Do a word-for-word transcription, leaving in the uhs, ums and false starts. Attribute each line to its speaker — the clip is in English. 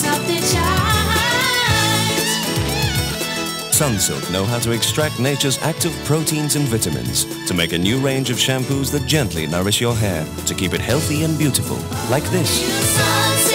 Speaker 1: lights up the charts.
Speaker 2: Sunsilk know how to extract nature's active proteins and vitamins to make a new range of shampoos that gently nourish your hair to keep it healthy and beautiful, like this.